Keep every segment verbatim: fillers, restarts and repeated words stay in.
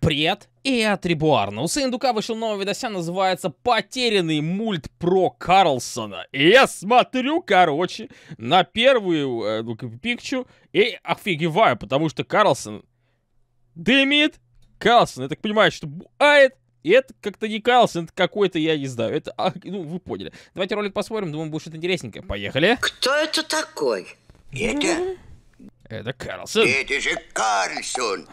Привет, я Трибуарна. У Сындука вышел новый видосян, называется «Потерянный мульт про Карлсона». И я смотрю, короче, на первую э, пикчу и офигеваю, потому что Карлсон дымит. Карлсон, я так понимаю, что буает. И это как-то не Карлсон, это какой-то, я не знаю, это, а, ну, вы поняли. Давайте ролик посмотрим, думаю, будет что-то интересненькое. Поехали. Кто это такой? Это... Это Карлсон. Это же Карлсон.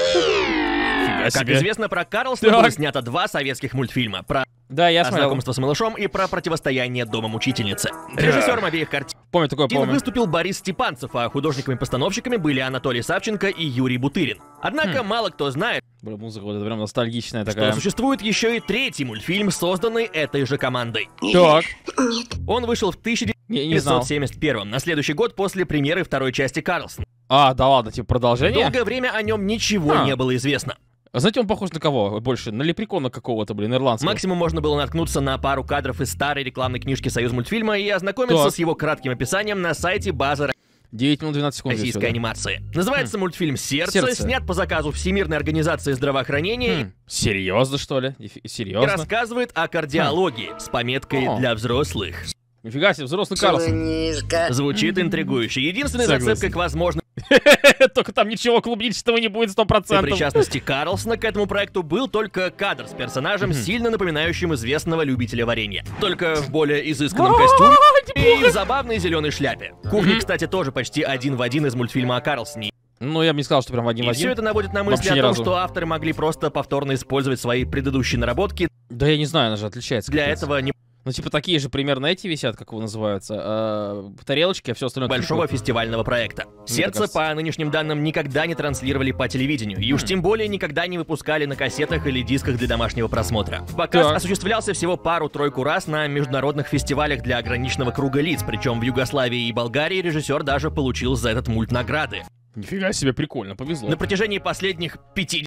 Как известно, про Карлсона было снято два советских мультфильма. Про да, я смотрел. Знакомство с малышом и про противостояние дома мучительницы. Режиссером обеих картин помню такое, помню. выступил Борис Степанцев, а художниками-постановщиками были Анатолий Савченко и Юрий Бутырин. Однако хм. мало кто знает, Бля, музыка вот это прям ностальгичная что такая. существует еще и третий мультфильм, созданный этой же командой. Так. Он вышел в тысяча девятьсот семьдесят первом, на следующий год после премьеры второй части Карлсона. А, да ладно, типа продолжение? Долгое время о нем ничего а. не было известно. Знаете, он похож на кого больше? На лепрекона какого-то, блин, ирландского. Максимум можно было наткнуться на пару кадров из старой рекламной книжки «Союзмультфильма» и ознакомиться так. с его кратким описанием на сайте базы девять минут двенадцать секунд. российской анимации. Называется хм. мультфильм «Сердце», «Сердце», снят по заказу Всемирной организации здравоохранения. Хм. Серьезно, что ли? Серьезно? И рассказывает о кардиологии хм. с пометкой О. «Для взрослых». Нифига себе, взрослый Карлсон. Звучит интригующе. Единственной Согласен. зацепкой к возможной... Только там ничего клубничного не будет сто процентов. При причастности Карлсона к этому проекту был только кадр с персонажем, сильно напоминающим известного любителя варенья. Только в более изысканном костюме и в забавной зеленой шляпе. Кухня, кстати, тоже почти один в один из мультфильма о Карлсоне. Ну, я бы не сказал, что прям один в один. И все это наводит на мысли о том, что авторы могли просто повторно использовать свои предыдущие наработки. Да я не знаю, она же отличается. Для этого не... Ну, типа, такие же примерно эти висят, как его называются, э, тарелочки, а все остальное... Большого типа... фестивального проекта. «Сердце», по нынешним данным, никогда не транслировали по телевидению, и уж тем более никогда не выпускали на кассетах или дисках для домашнего просмотра. Показ так. осуществлялся всего пару-тройку раз на международных фестивалях для ограниченного круга лиц, причем в Югославии и Болгарии режиссер даже получил за этот мульт награды. Нифига себе, прикольно, повезло. На протяжении последних пяти...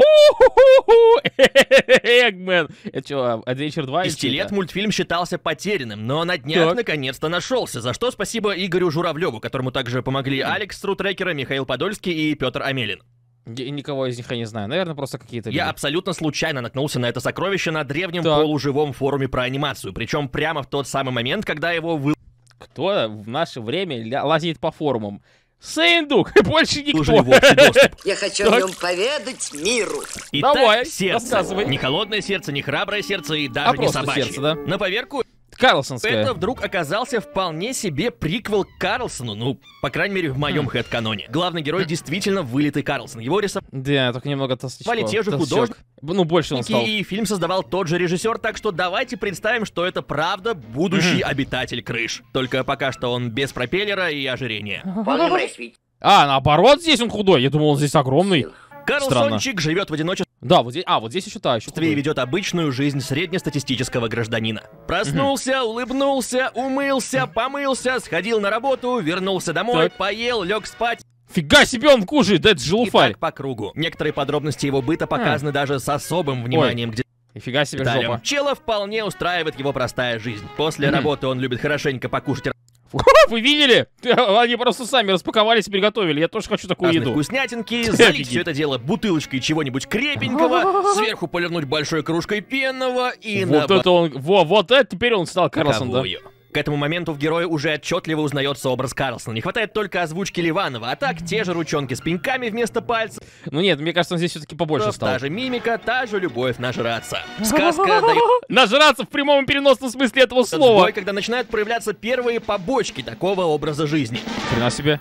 Эгмен! Это что, Adventure два? Десяти лет мультфильм считался потерянным, но на днях так. наконец-то нашелся, за что спасибо Игорю Журавлеву, которому также помогли Алекс Трутрекера, Михаил Подольский и Петр Амелин. Я никого из них я не знаю, наверное, просто какие-то люди. Я абсолютно случайно наткнулся на это сокровище на древнем так. полуживом форуме про анимацию, причем прямо в тот самый момент, когда его вы... Кто в наше время лазит по форумам? Сындук! Больше никто! Я хочу так. о нем поведать миру. Итак, давай, сердце. Рассказывай. Не холодное сердце, не храброе сердце и даже а не собачье. Сердце, да? На поверку, Карлсонское. это вдруг оказался вполне себе приквел к Карлсону, ну, по крайней мере, в моем хэт-каноне. Главный герой действительно вылитый Карлсон. Его рисовали да, только немного толстячков. те же художники, ну, больше он стал. И фильм создавал тот же режиссер, так что давайте представим, что это правда будущий обитатель крыш. Только пока что он без пропеллера и ожирения. А, наоборот, здесь он худой. Я думал, он здесь огромный. Карлсончик живет в одиночестве. Да, вот здесь, а, вот здесь еще та, еще и ведет обычную жизнь среднестатистического гражданина. Проснулся, улыбнулся, умылся, помылся, сходил на работу, вернулся домой, так. поел, лег спать. Фига себе он кушает, да это же луфарь. И так по кругу. Некоторые подробности его быта показаны а. даже с особым вниманием, Ой. где... Нифига себе жопа. Чела вполне устраивает его простая жизнь. После работы он любит хорошенько покушать. Вы видели? Они просто сами распаковались и приготовили. Я тоже хочу такую еду. Вкуснятинки, залить все это дело бутылочкой чего-нибудь крепенького, сверху поливнуть большой кружкой пенного и... Вот это он... Во, вот это теперь он стал Карлсон, да? К этому моменту в герое уже отчетливо узнается образ Карлсона. Не хватает только озвучки Ливанова, а так те же ручонки с пеньками вместо пальцев. Ну нет, мне кажется, он здесь все-таки побольше стал. Та же мимика, та же любовь нажраться. Сказка дает... Нажраться в прямом и переносном смысле этого слова. Сбой, когда начинают проявляться первые побочки такого образа жизни. Хрена себе.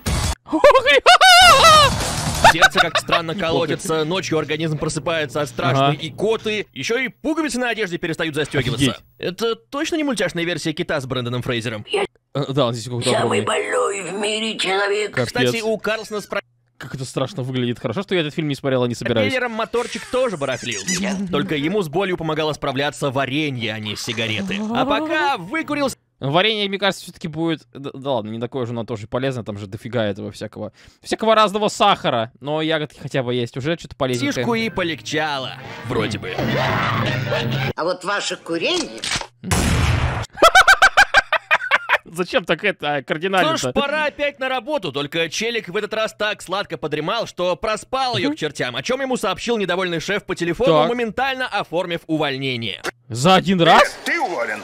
Сердце как странно колотится, ночью организм просыпается от страшной ага. икоты, еще и пуговицы на одежде перестают застегиваться. Офигеть. Это точно не мультяшная версия Кита с Брэндоном Фрейзером? Да, он здесь какой-то самый больной в мире человек. Капец. Кстати, у Карлсона спро... Как это страшно выглядит. Хорошо, что я этот фильм не смотрел, а не собираюсь. Пропеллером моторчик тоже барахлил. Только ему с болью помогало справляться варенье, а не сигареты. А пока выкурился... Варенье, мне кажется, все-таки будет... Да, да ладно, не такое же, но тоже полезно. Там же дофига этого всякого. Всякого разного сахара. Но ягодки хотя бы есть. Уже что-то полезненькое. Тишку и полегчало. Вроде бы. А вот ваше курение... Зачем так это кардинально? Что ж, пора опять на работу, только челик в этот раз так сладко подремал, что проспал ее к чертям, о чем ему сообщил недовольный шеф по телефону, Так. моментально оформив увольнение. За один раз? Ты уволен.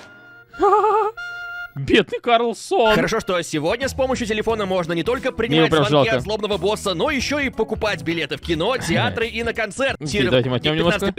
Бедный Карлсон. Хорошо, что сегодня с помощью телефона можно не только Мне принимать прям звонки жалко. от злобного босса, но еще и покупать билеты в кино, театры и на концерт. Окей, давайте мотнем немножко.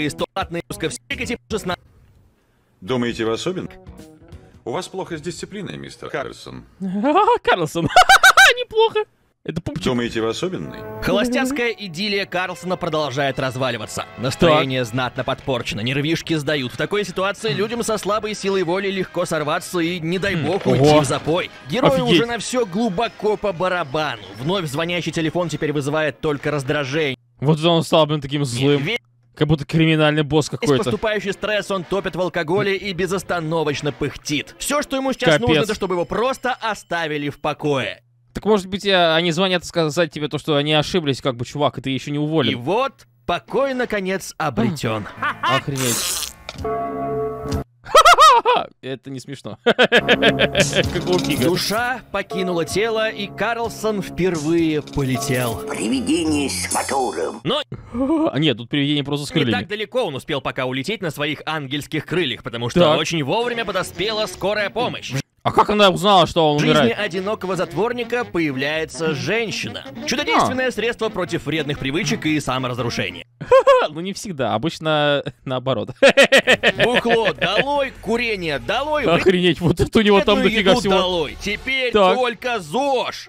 Думаете, вы особен? У вас плохо с дисциплиной, мистер Карлсон. Карлсон. Неплохо. Это пупчик. Думаете, вы особенный? Холостяцкая идиллия Карлсона продолжает разваливаться. Настроение знатно подпорчено, нервишки сдают. В такой ситуации людям со слабой силой воли легко сорваться и, не дай бог, уйти Ого. в запой. Герою Офигеть. уже на все глубоко по барабану. Вновь звонящий телефон теперь вызывает только раздражение. Вот он стал, блин, таким злым. Весь Как будто криминальный босс какой-то. поступающий стресс он топит в алкоголе и безостановочно пыхтит. Все, что ему сейчас Капец. нужно, это чтобы его просто оставили в покое. Так может быть, я- они звонят сказать тебе то, что они ошиблись, как бы, чувак, и ты еще не И уволен. вот покой, наконец, обретен. Охренеть. Ха-ха-ха! Это не смешно. Какого фига? Душа покинула тело, и Карлсон впервые полетел. Привидение с мотором. Но А нет, тут привидение просто с не так крыльями. далеко он успел пока улететь на своих ангельских крыльях, потому что Так. очень вовремя подоспела скорая помощь. А как она узнала, что он В жизни умирает? одинокого затворника появляется женщина. Чудодейственное средство против вредных привычек и саморазрушения. Ну не всегда, обычно наоборот. Бухло долой, курение долой, Охренеть, вот это у него там вредную дофига еду всего. долой. Теперь Так. только ЗОЖ.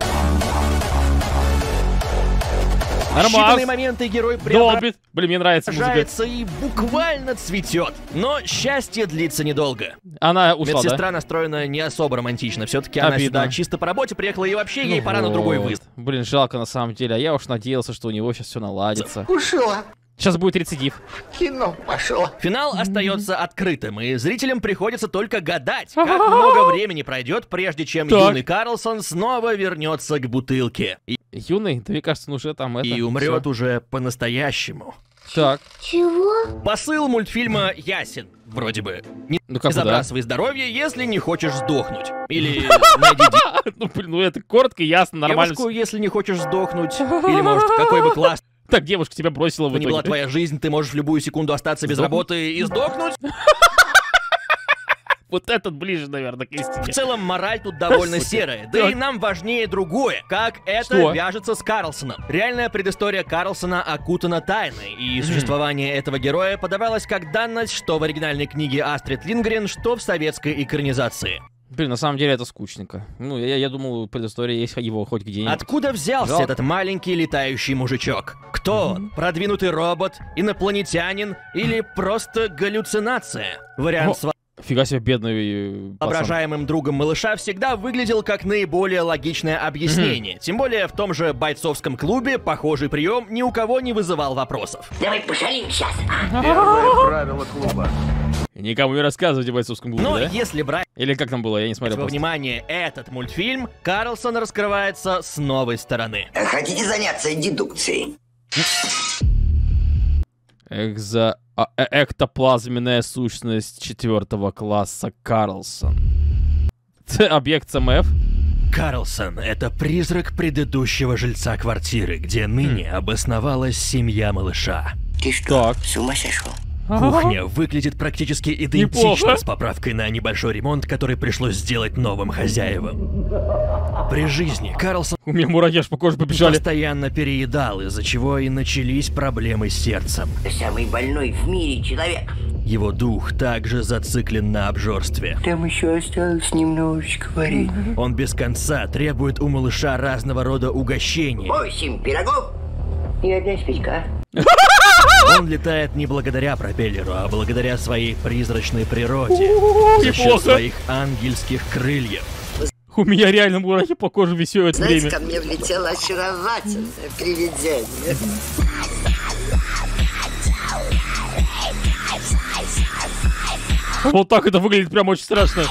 В Нормас. считанные моменты герой преображается Долбит. Блин, мне нравится музыка. и буквально цветет. Но счастье длится недолго. Она ушла, Медсестра да? настроена не особо романтично. Все-таки она Обидно. сюда чисто по работе приехала, и вообще ей Ну пора на другой вот. выезд. Блин, жалко на самом деле. А я уж надеялся, что у него сейчас все наладится. Ушла. Сейчас будет рецидив. Кино пошло. Финал остается открытым, и зрителям приходится только гадать, как много времени пройдет, прежде чем Так. юный Карлсон снова вернется к бутылке. И, Юный, да мне кажется, он уже там это... и умрет всё. уже по-настоящему. Так, Посыл мультфильма ясен, вроде бы. Не ну как бы да. забрасывай здоровье, если не хочешь сдохнуть. Или найди Ну блин, ну это коротко, ясно, нормально. девушку, если не хочешь сдохнуть. Или, может, какой бы класс Так, девушка тебя бросила в ни была итоге. твоя жизнь, ты можешь в любую секунду остаться без Сдохнуть? работы и сдохнуть. Вот этот ближе, наверное, к В истине. целом, мораль тут довольно Сука. серая. Да и Так. нам важнее другое. Как это Что? вяжется с Карлсоном. Реальная предыстория Карлсона окутана тайной, и существование этого героя подавалось как данность, что в оригинальной книге Астрид Лингрен, что в советской экранизации. Блин, на самом деле это скучненько. Ну, я, я думал, предыстория есть его хоть где-нибудь. Откуда взялся Жалко. этот маленький летающий мужичок? Кто он? Продвинутый робот? Инопланетянин? Или просто галлюцинация? Вариант О, с Фига себе, бедный э, пацан. воображаемым другом малыша всегда выглядел как наиболее логичное объяснение. Тем более в том же бойцовском клубе похожий прием ни у кого не вызывал вопросов. Давай пошалим сейчас. Первое правило клуба. Никому не рассказывайте в бойцовском клубе, Но да? если брать Или как там было, я не смотрел во просто. внимание этот мультфильм, Карлсон раскрывается с новой стороны. Хотите заняться дедукцией? Экзо... а, э- эктоплазменная сущность четвертого класса Карлсон. Т- Объект СМФ. Карлсон — это призрак предыдущего жильца квартиры, где ныне обосновалась семья малыша. Ты что, Так. с ума сошел? Кухня выглядит практически идентично Неплохо. с поправкой на небольшой ремонт, который пришлось сделать новым хозяевам. При жизни Карлсон У меня мурахи аж по коже побежали. постоянно переедал, из-за чего и начались проблемы с сердцем. Самый больной в мире человек. Его дух также зациклен на обжорстве. Там еще осталось немножечко варенья. Он без конца требует у малыша разного рода угощения. Восемь пирогов и одна спичка. Он летает не благодаря пропеллеру, а благодаря своей призрачной природе. За счет Неплохо. своих ангельских крыльев. У меня реально мурахи по коже висят это Знаете, время. ко мне влетело очаровательное привидение. Вот так это выглядит прям очень страшно.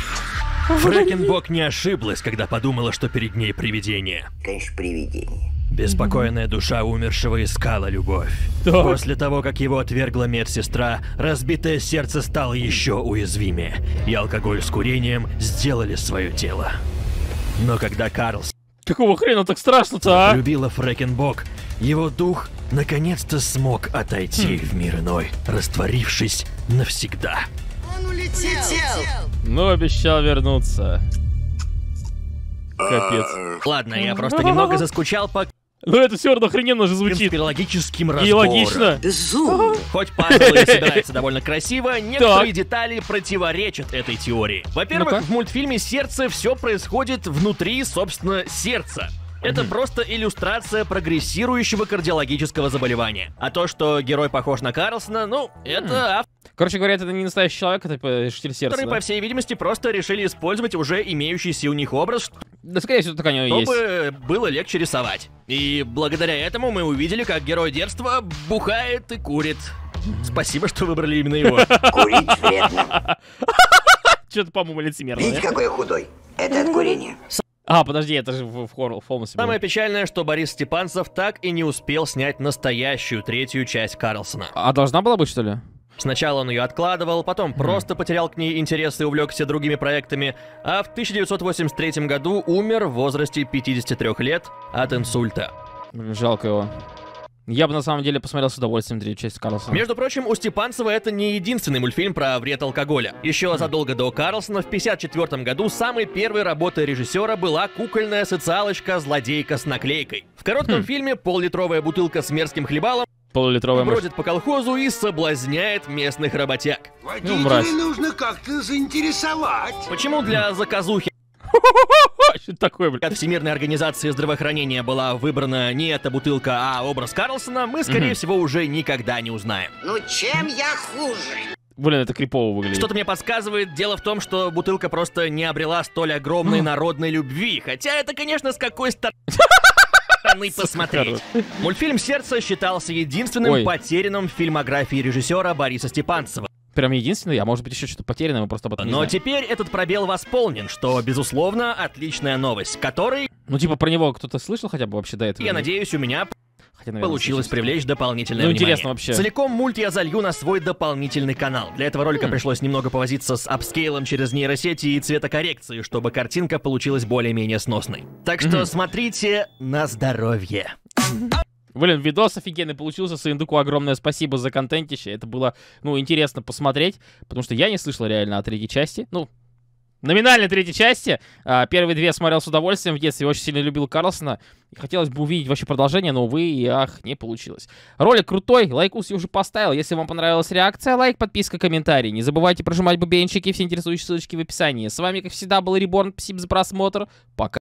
Фрэкенбок не ошиблась, когда подумала, что перед ней привидение. Конечно, привидение. Беспокойная душа умершего искала любовь. Так. После того, как его отвергла медсестра, разбитое сердце стало еще уязвимее, и алкоголь с курением сделали свое дело. Но когда Карлсон Какого хрена так страшно-то, а? любила Фрэкенбок, его дух наконец-то смог отойти в мир иной, растворившись навсегда. Он улетел. Но обещал вернуться. Капец. Ладно, я просто немного заскучал по Ну это все равно охрененно же звучит. конспирологическим И разборам. логично. Безумно. Хоть пазл и собирается довольно красиво, некоторые детали противоречат этой теории. Во-первых, Ну-ка. в мультфильме «Сердце» все происходит внутри, собственно, сердца. Это просто иллюстрация прогрессирующего кардиологического заболевания. А то, что герой похож на Карлсона, ну, это авторы, Короче говоря, это не настоящий человек, это решитель сердца. по Да? всей видимости, просто решили использовать уже имеющийся у них образ, Да, скорее всего, так оно и есть. чтобы было легче рисовать. И благодаря этому мы увидели, как герой детства бухает и курит. Спасибо, что выбрали именно его. Курить вредно. Что-то, по-моему, лицемерно. Видите, да? какой я худой? Это от курения. А, подожди, это же в, в, Хор- в Холмсе было. Самое печальное, что Борис Степанцев так и не успел снять настоящую третью часть Карлсона. А должна была быть, что ли? Сначала он ее откладывал, потом просто потерял к ней интерес и увлекся другими проектами, а в тысяча девятьсот восемьдесят третьем году умер в возрасте пятидесяти трёх лет от инсульта. Блин, жалко его. Я бы на самом деле посмотрел с удовольствием третью часть Карлсона. Между прочим, у Степанцева это не единственный мультфильм про вред алкоголя. Еще задолго до Карлсона в пятьдесят четвёртом году самой первой работой режиссера была кукольная социалочка «Злодейка с наклейкой». В коротком фильме пол-литровая бутылка с мерзким хлебалом Полулитровая мышь. бродит по колхозу и соблазняет местных работяг. Ну, мразь. нужно как-то заинтересовать. Почему для заказухи Что это такое, блин? от Всемирной организации здравоохранения была выбрана не эта бутылка, а образ Карлсона, мы, скорее всего, уже никогда не узнаем. Ну чем я хуже? Блин, это крипово выглядит. Что-то мне подсказывает, дело в том, что бутылка просто не обрела столь огромной народной любви. Хотя это, конечно, с какой стороны посмотреть. Мультфильм «Сердце» считался единственным Ой. потерянным в фильмографии режиссера Бориса Степанцева. Прям единственный, а может быть еще что-то потерянное, мы просто об этом не Но знаем. теперь этот пробел восполнен, что, безусловно, отличная новость, которой, Ну типа про него кто-то слышал хотя бы вообще до этого? я надеюсь, у меня Хотя, наверное, получилось слышал. привлечь дополнительное Ну, внимание. интересно вообще. Целиком мульт я залью на свой дополнительный канал. Для этого ролика Хм. пришлось немного повозиться с апскейлом через нейросети и цветокоррекцией, чтобы картинка получилась более-менее сносной. Так что Мгм. смотрите на здоровье. Блин, видос офигенный получился, Саиндуку огромное спасибо за контентище, это было, ну, интересно посмотреть, потому что я не слышал реально о третьей части, ну, номинальной третьей части, а, первые две смотрел с удовольствием в детстве, очень сильно любил Карлсона, и хотелось бы увидеть вообще продолжение, но, увы и ах, не получилось. Ролик крутой, лайкус я уже поставил, если вам понравилась реакция, лайк, подписка, комментарий, не забывайте прожимать бубенчики, все интересующие ссылочки в описании. С вами, как всегда, был Реборн, спасибо за просмотр, пока.